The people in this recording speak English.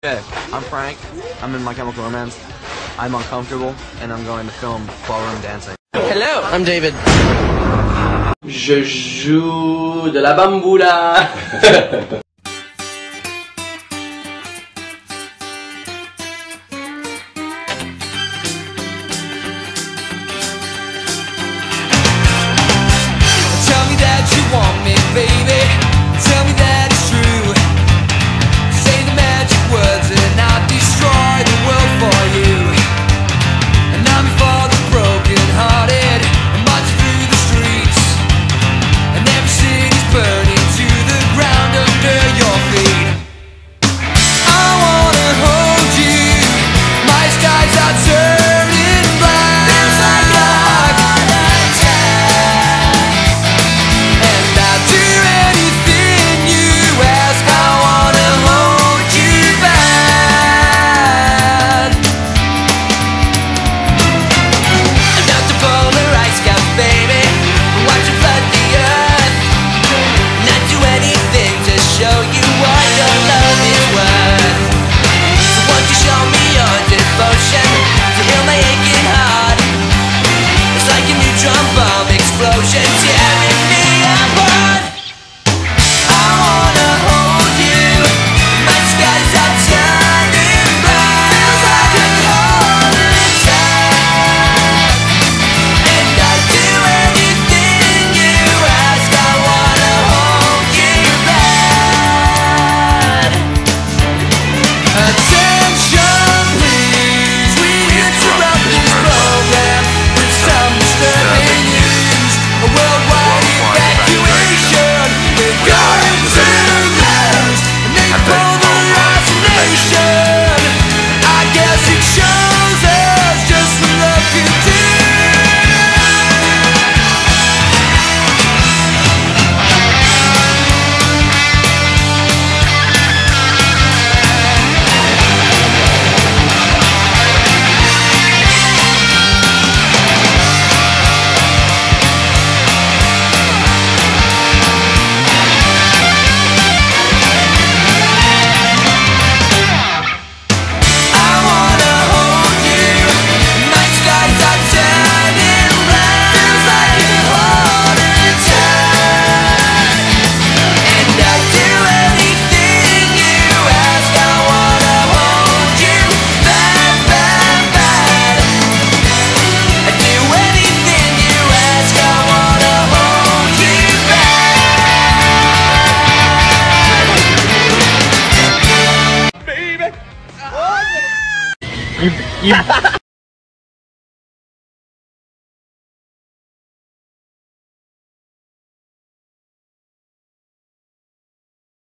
Hey, I'm Frank. I'm in My Chemical Romance. I'm uncomfortable, and I'm going to film ballroom dancing. Hello, I'm David. Je joue de la bamboula. Tell me that you want me, baby. Tell me that it's true. Say the magic words and I'll destroy the world for you. And I'm for the broken hearted, march through the streets, and every city's burning to the ground under your feet. I wanna hold you, my skies are turning black. Feels like a heart attack, and I'll do anything you ask. I wanna hold you bad. Enough to polarize skies, baby. Watch it flood the earth. Not do anything to show you what your love is worth. So won't you show me your devotion to heal my aching heart? It's like a neutron bomb explosion tearing me apart. I wanna hold you, my skies are turning black. Feels like a heart attack, and I'd do anything you ask. I wanna hold you bad. Attention please, we interrupt this program with some disturbing news. A worldwide evacuation, we're going to lose, and they polarize the nation. I guess it shows us just what love can do. I wanna hold you, my skies are turning black. Feels like a heart attack, and I'd do anything you ask. I wanna hold you bad, bad, bad. I'd do anything you ask. I wanna hold you bad. You